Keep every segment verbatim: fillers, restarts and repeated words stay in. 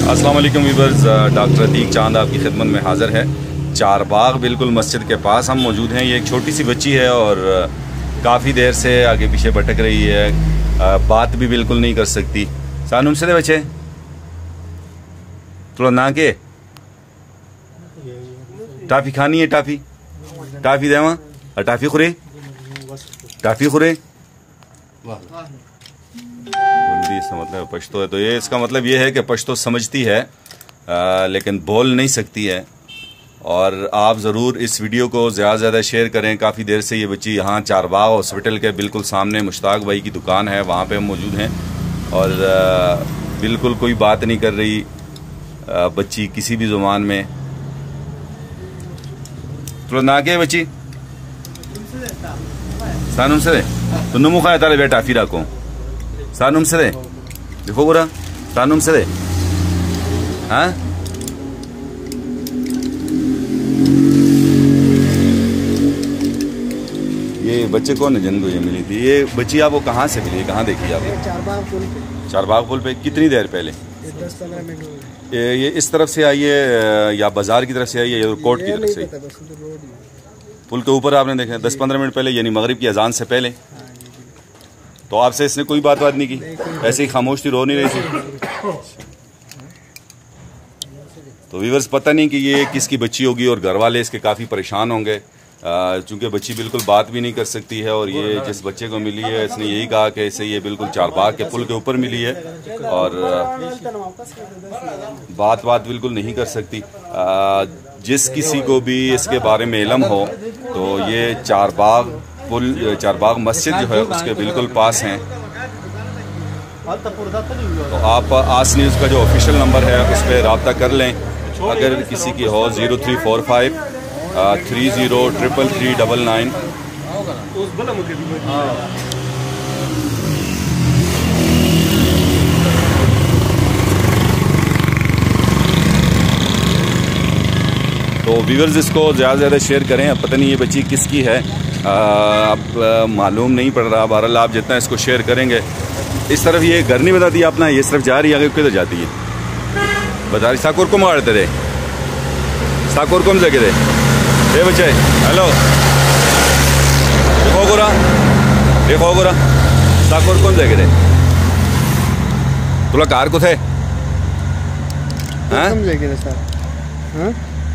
अस्सलाम वालेकुम viewers, doctor Atiq चांद आपकी खिदमत में हाज़िर है। चार बाग बिल्कुल मस्जिद के पास हम मौजूद हैं। ये एक छोटी सी बच्ची है और काफ़ी देर से आगे पीछे भटक रही है, बात भी बिल्कुल नहीं कर सकती। सानुम से दे बच्चे थोड़ा ना के टाफ़ी खानी है, टाफ़ी टाफ़ी देवा और टाफ़ी खुरे टाफ़ी खुरे इसका मतलब पश्तो है, तो ये इसका मतलब ये है कि पश्तो समझती है आ, लेकिन बोल नहीं सकती है। और आप ज़रूर इस वीडियो को ज़्यादा से ज़्यादा शेयर करें। काफ़ी देर से ये बच्ची यहाँ चारबाग हॉस्पिटल के बिल्कुल सामने मुश्ताक भाई की दुकान है, वहाँ पे हम मौजूद हैं और आ, बिल्कुल कोई बात नहीं कर रही आ, बच्ची किसी भी ज़ुबान में। तो ना के बच्ची सानुम से तो नमु खाया ताले बेटा फिर को सानुम से दे देखो बुरा सानुम से दे। हाँ ये बच्चे कौन है जिनको ये मिली थी? ये बच्ची आपको कहाँ से मिली, कहाँ देखी आपने? चारबाग पुल पे। चारबाग पुल पे कितनी देर पहले? दस पंद्रह मिनट। ये, ये इस तरफ से आई है या बाजार की तरफ से आई है या कोर्ट की तरफ से? पुल के ऊपर आपने देखा दस पंद्रह मिनट पहले, यानी मगरिब की अजान से पहले। तो आपसे इसने कोई बात बात नहीं की, ऐसे ही खामोश थी, रो नहीं रही थी? तो व्यूअर्स पता नहीं कि ये किसकी बच्ची होगी और घर वाले इसके काफ़ी परेशान होंगे क्योंकि बच्ची बिल्कुल बात भी नहीं कर सकती है। और ये जिस बच्चे को मिली है इसने यही कहा कि इसे ये बिल्कुल चारबाग के पुल के ऊपर मिली है और बात बात बिल्कुल नहीं कर सकती। जिस किसी को भी इसके बारे में इल्म हो तो ये चारबाग पुल चारबाग मस्जिद जो है उसके बिल्कुल पास हैं। तो आप आस न्यूज़ का जो ऑफिशियल नंबर है उस पर रब्ता कर लें अगर किसी की हो। Zero three four five three zero triple three double nine. तो व्यूअर्स इसको ज़्यादा से ज़्यादा शेयर करें। अब पता नहीं ये बच्ची किसकी है, अब मालूम नहीं पड़ रहा। बहरहाल आप जितना इसको शेयर करेंगे। इस तरफ ये घर नहीं बता दिया अपना, ये सिर्फ जा रही है, आगे किधर जाती है बता रही? साकोर को मारते रे, साकोर को जगह दे ए बच्चे। हेलो देखो गोरा देखो गोरा साकोर कौन जगह दे तुला कार को थे हाँ कम जाएगी सर, हाँ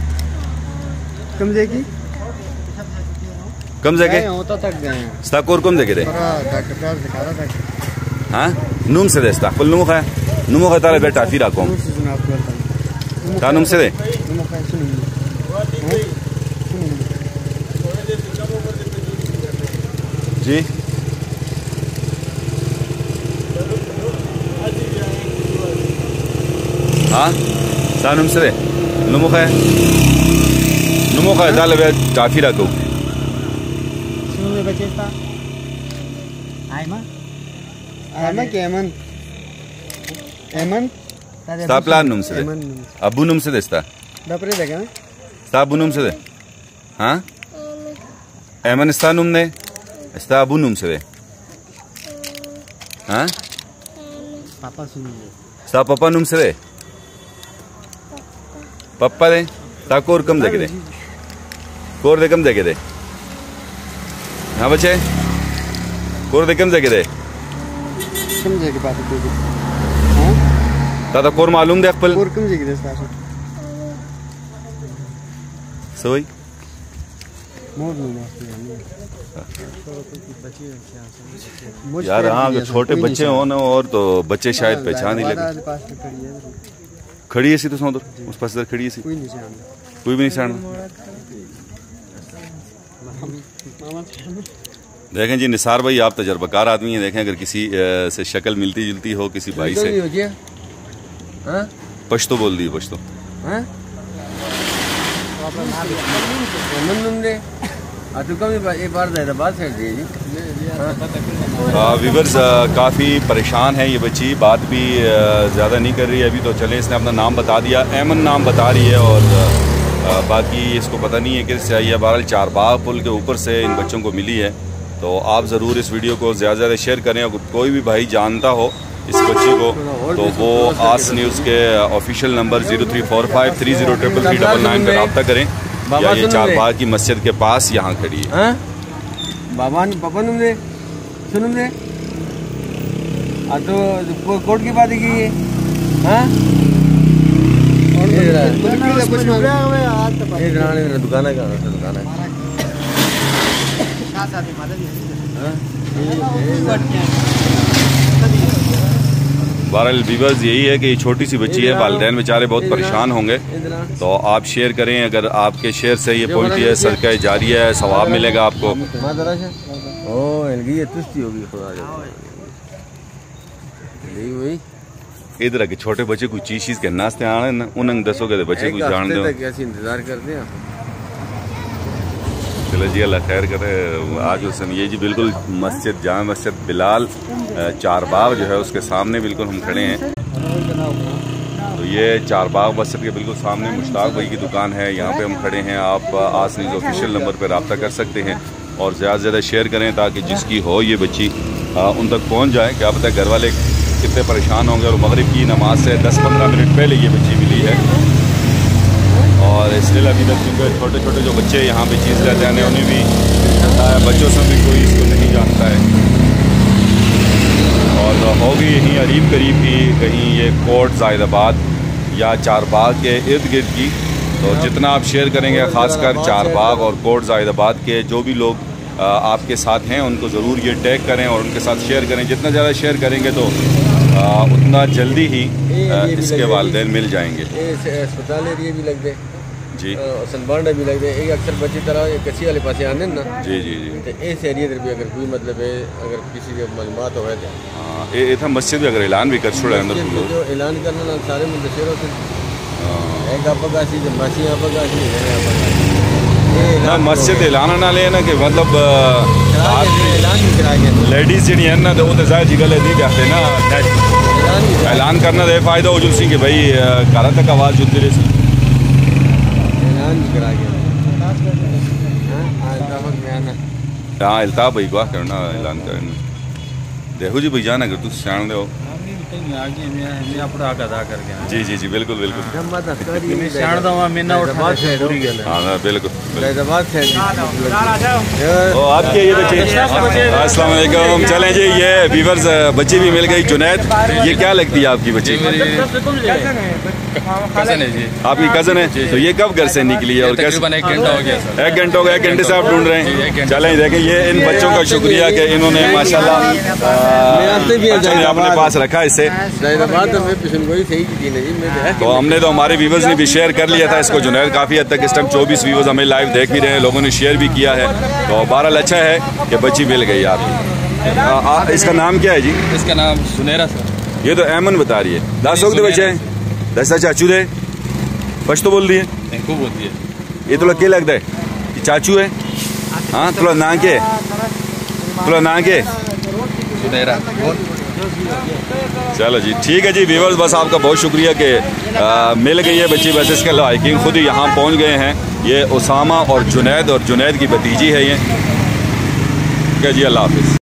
कम जाएगी कम जगह होता तक गए साकोर कौन जगह दे हाँ नूम से दे फुल नुमो खाया नुमो खाया ताले बेटा फिर आको नुम से दे जी। हाँ सानुम से दे नुमो खाया नुमो खाया ताले बेटा काफी रखो प्लान नुम से दे अबू नुम से दे अबू नुम से दे। हाँ एमन स्ता नुम ने स्ता अबू नुम से दे। हाँ पापा सुन स्ता पापा नुम से दे पप्पा दे ता कोर कम जगह दे कोर दे कम जगह दे। हाँ बच्चे कोर दे कम जगह दे कम जगह बात दादा कोर मालूम दे अकबल कोर कम जगह दे सोई यार। हाँ अगर छोटे बच्चे हो ना और तो बच्चे शायद पहचान ही लगे। खड़ी है सी तो उधर उस पास इधर खड़ी है सी, कोई भी नहीं सामने। देखें जी निसार भाई आप तजर्बाकार आदमी हैं, देखें अगर किसी से शक्ल मिलती जुलती हो किसी भाई से। पश्तो बोल दी पश्तो व्यूअर्स काफ़ी परेशान है ये बच्ची, बात भी ज़्यादा नहीं कर रही है अभी। तो चले इसने अपना नाम बता दिया, एमन नाम बता रही है और आ, बाकी इसको पता नहीं है किससे आई है। बहरहाल चारबाग पुल के ऊपर से इन बच्चों को मिली है। तो आप ज़रूर इस वीडियो को ज़्यादा से ज़्यादा शेयर करें। अगर कोई भी भाई जानता हो इस बच्ची को, तो वो आस न्यूज़ के official number zero three four five three zero triple three double nine पर रब्ता करें। या ये चार बाग की मस्जिद के पास यहाँ खड़ी है। बाबा पापा नुमरे सुन रे आ तो कोर्ट की बात की है। हाँ दुकान है दुकान है बहरहाल व्यूअर्स यही है कि ये छोटी सी बच्ची है, वालिदैन बेचारे बहुत परेशान होंगे, तो आप शेयर करें। अगर आपके शेयर से ये पहुंचती है सदका जारिया है, सवाब मिलेगा आपको। इधर के छोटे बच्चे कोई चीज चीज के नाश्ते आने न उन्हें दसोगे तो बच्चे कुछ जान दो। इंतजार करते हैं। चलो जी अल्लाह खैर करे। आज उस ये जी बिल्कुल मस्जिद जामा मस्जिद बिलाल चार बाग जो है उसके सामने बिल्कुल हम खड़े हैं। तो ये चार बाग मस्जिद के बिल्कुल सामने मुश्ताक भाई की दुकान है, यहाँ पे हम खड़े हैं। आप आस न्यूज़ ऑफिशियल नंबर पर रब्ता कर सकते हैं और ज़्यादा से ज़्यादा शेयर करें ताकि जिसकी हो ये बच्ची आ, उन तक पहुँच जाए। क्या पता घर वाले कितने परेशान होंगे। और मगरिब की नमाज से दस पंद्रह मिनट पहले ये बच्ची मिली है। और स्टिल अभी तक क्योंकि छोटे छोटे जो बच्चे यहाँ पे चीज़ लेते हैं उन्हें भी बच्चों से भी कोई इसको नहीं जानता है। और होगी यहीं अरीब करीब ही कहीं ये कोट जायदाबाद या चार बाग के इर्द गिर्द की। तो जितना आप शेयर करेंगे ख़ासकर चार बाग और कोट जायदाबाद के जो भी लोग आपके साथ हैं उनको ज़रूर ये टैग करें और उनके साथ शेयर करें। जितना ज़्यादा शेयर करेंगे तो आ, उतना जल्दी ही आ, इसके वालिदैन मिल जाएंगे। अस्पताल एरिया भी लग दे जी, सनबांडा भी लग दे। एक अक्सर बच्चे तरह कच्ची वाले पास आने ना जी जी जी तो इस एरिया भी अगर कोई मतलब है अगर किसी के मालूमात हो तो हाँ ये था मस्जिद भी अगर ऐलान भी कर छोड़ा अंदर जो ऐलान करना ना सारे मुंतशिर होते एक आपका सी मासी आपका सी ना मस्जिद ऐलान ना ले ना कि मतलब लेडीज जी है ना तो वो तो जाहिर जी गल है कहते ना नेट ऐलान करना दे फायदा हो जुलसी कि भाई घर तक आवाज़ जुलती रही सी हाँ अल्ताफ भाई को करना ऐलान करना देखो जी भाई जाना अगर तुम सियाण दो जी जी जी बिल्कुल बिल्कुल हाँ बिल्कुल आपके ये बच्चे अस्सलाम वालेकुम। चलें जी ये व्यूअर्स बच्ची भी मिल गई। जुनैद ये क्या लगती है आपकी बच्ची? कज़न है जी। आपकी कज़न है। तो ये कब घर से निकली है और कैसे? एक घंटा हो गया। एक घंटा हो गया। एक घंटे से आप ढूंढ रहे हैं। चलें देखें ये इन बच्चों का शुक्रिया कि इन्होंने माशाल्लाह अपने पास रखा इसे। तो हमने तो हमारे व्यूवर्स ने भी शेयर कर लिया था इसको। जुनैद काफ़ी हद तक इस टाइम चौबीस व्यूवर्स हमें लाइव देख भी रहे हैं, लोगों ने शेयर भी किया है। तो बहरहाल अच्छा है कि बच्ची मिल गई आपकी। इसका नाम क्या है जी? इसका नाम सुनहरा सर। ये तो ऐमन बता रही है। दस वक्त बच्चे हैं दस चाचू दे पछ तो बोल रही है खूब होती है। ये थोड़ा क्या लगता है चाचू है? हाँ थोड़ा ना के थोड़ा ना के सुनहरा। चलो जी ठीक है जी व्यूअर्स बस आपका बहुत शुक्रिया कि आ, मिल गई है बच्ची। बस इसके लाइकिंग खुद ही यहाँ पहुँच गए हैं। ये उसामा और जुनैद और जुनैद की भतीजी है ये। ठीक है जी अल्लाह हाफिज़।